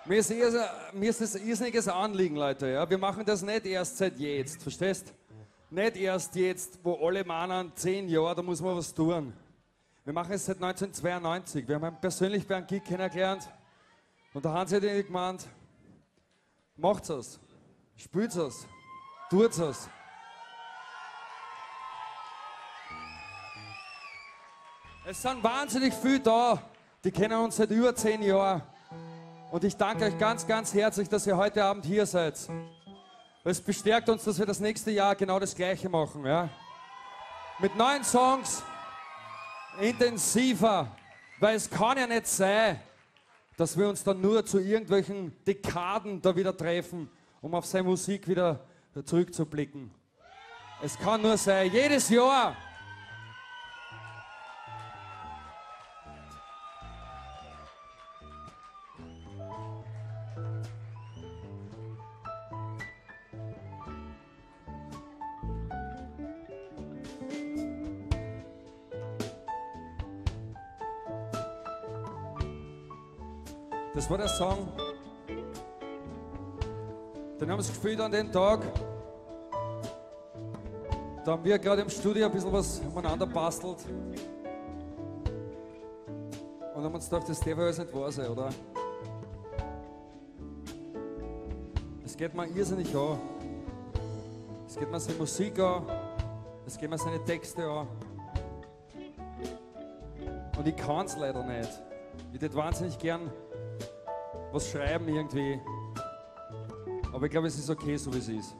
Mir ist das ein irrsinniges Anliegen, Leute. Ja? Wir machen das nicht erst seit jetzt, verstehst? Nicht erst jetzt, wo alle meinen, 10 Jahre, da muss man was tun. Wir machen es seit 1992. Wir haben persönlich bei einem Gig kennengelernt und da haben sie gemeint, macht's es, spielt's es, tut's es. Es sind wahnsinnig viele da, die kennen uns seit über 10 Jahren. Und ich danke euch ganz, ganz herzlich, dass ihr heute Abend hier seid. Es bestärkt uns, dass wir das nächste Jahr genau das Gleiche machen. Ja? Mit neuen Songs, intensiver, weil es kann ja nicht sein, dass wir uns dann nur zu irgendwelchen Dekaden da wieder treffen, um auf seine Musik wieder zurückzublicken. Es kann nur sein, jedes Jahr. Das war der Song, den haben wir gespielt an den Tag. Da haben wir gerade im Studio ein bisschen was umeinander bastelt. Und haben uns gedacht, das darf alles nicht wahr sein, oder? Es geht mir irrsinnig an. Es geht mir seine Musik an. Es geht mir seine Texte an. Und ich kann es leider nicht. Ich würde wahnsinnig gern was schreiben irgendwie. Aber ich glaube, es ist okay, so wie es ist.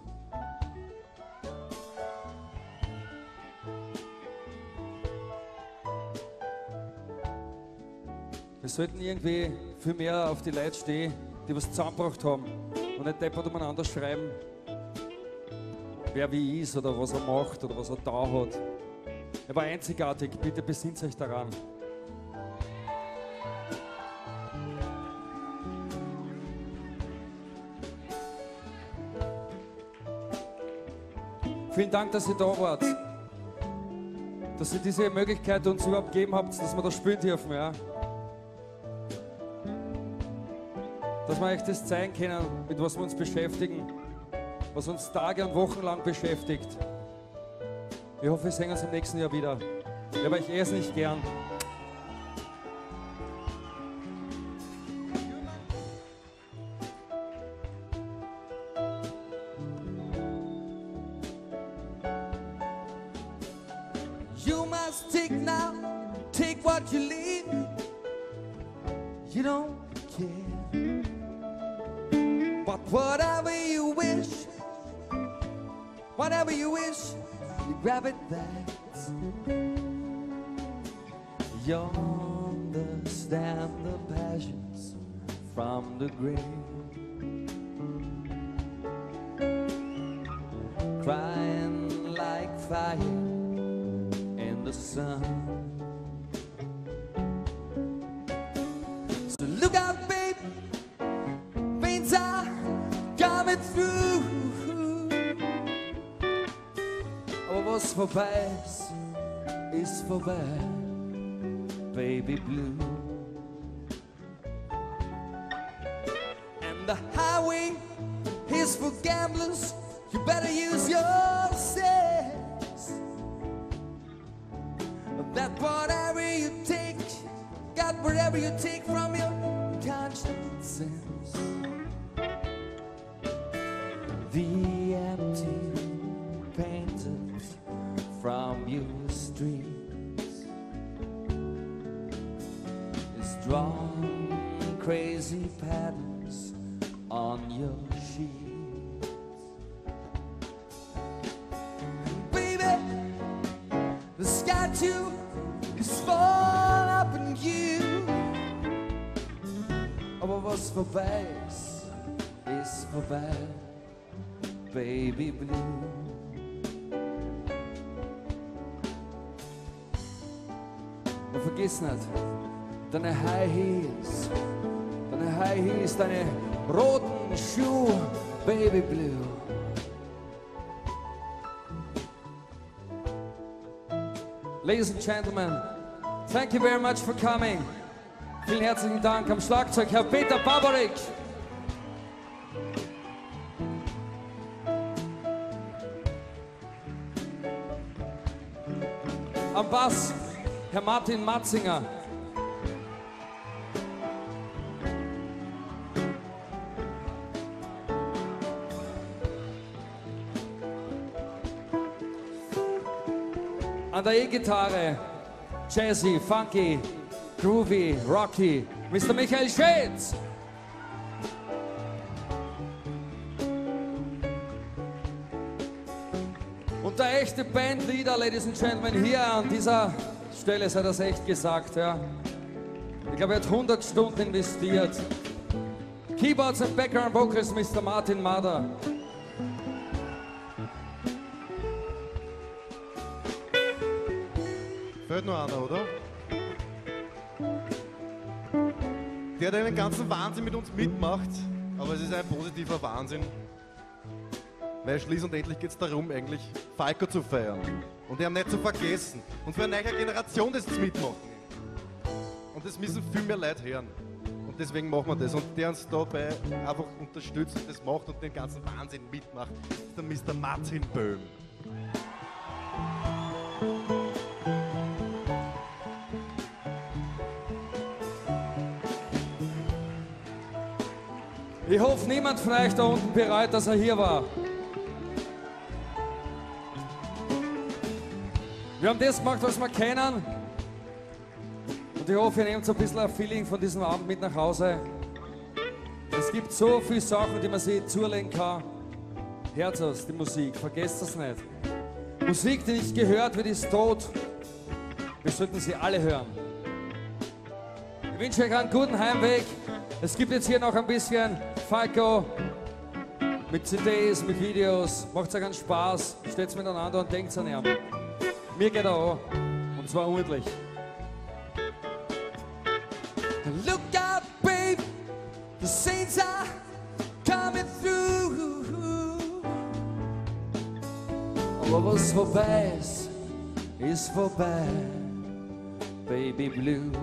Wir sollten irgendwie viel mehr auf die Leute stehen, die was zusammengebracht haben und nicht deppert umeinander schreiben, wer wie ist oder was er macht oder was er da hat. Er war einzigartig, bitte besinnt euch daran. Vielen Dank, dass ihr da wart. Dass ihr diese Möglichkeit uns überhaupt gegeben habt, dass wir da spielen dürfen. Ja? Dass wir euch das zeigen können, mit was wir uns beschäftigen, was uns Tage und Wochen lang beschäftigt. Ich hoffe, wir sehen uns im nächsten Jahr wieder. Ich habe euch erst nicht gern. You must take what you leave. You don't care. But whatever you wish, you grab it that. You understand the passions from the grave. Crying like fire in the sun. So look out, babe, pains are coming through. Aber was vorbei ist vorbei, baby blue. And the highway is for gamblers, you better use your sense. That whatever you take, got whatever you take from your conscience. The empty painted from your streets is drawn crazy patterns on your sheets. Baby, the sky too is fall up in you. Aber was vorbei ist vorbei, baby blue. Und vergiss nicht, deine High Heels, deine roten Schuhe, baby blue. Ladies and gentlemen, thank you very much for coming. Vielen herzlichen Dank am Schlagzeug, Herr Peter Barbarik. Am Bass, Herr Martin Matzinger. An der E-Gitarre, jazzy, funky, groovy, rocky, Mr. Michael Schätz. Und der echte Bandleader, Ladies and Gentlemen, hier an dieser Stelle, sei das echt gesagt, ja. Ich glaube, er hat 100 Stunden investiert. Keyboards and Background Vocals, Mr. Martin Mader. Fällt noch einer, oder? Der den ganzen Wahnsinn mit uns mitmacht, aber es ist ein positiver Wahnsinn. Weil schließlich und endlich geht es darum, eigentlich Falco zu feiern und ihn nicht zu vergessen und für eine neue Generation das zu mitmachen. Und das müssen viel mehr Leute hören. Und deswegen machen wir das. Und der uns dabei einfach unterstützt und das macht und den ganzen Wahnsinn mitmacht, ist der Mr. Martin Böhm. Ich hoffe, niemand von euch da unten bereut, dass er hier war. Wir haben das gemacht, was wir kennen. Und ich hoffe, ihr nehmt so ein bisschen ein Feeling von diesem Abend mit nach Hause. Es gibt so viele Sachen, die man sich zulegen kann. Hört es, die Musik, vergesst das nicht. Musik, die nicht gehört wird, ist tot. Wir sollten sie alle hören. Ich wünsche euch einen guten Heimweg. Es gibt jetzt hier noch ein bisschen Falco mit CDs, mit Videos. Macht euch einen Spaß, steht's miteinander und denkt an ihn. Mir geht er an. Und zwar ordentlich. Look out, babe, the saints are coming through. Aber was vorbei ist vorbei, Baby Blue.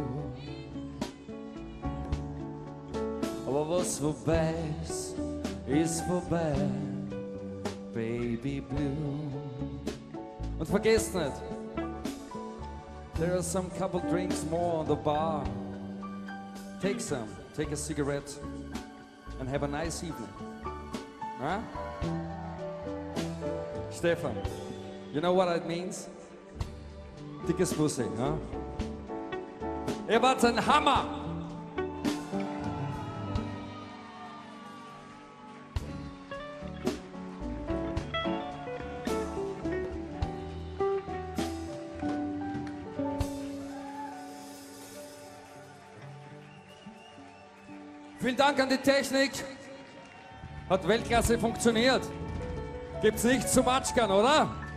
Aber was vorbei ist vorbei, Baby Blue. Und vergesst nicht, there are some couple drinks more on the bar. Take some, take a cigarette and have a nice evening. Huh? Stefan, you know what it means? Dickes Pussy, huh? Ihr wart ein Hammer! Vielen Dank an die Technik. Hat Weltklasse funktioniert. Gibt's nichts zu matschkern, oder?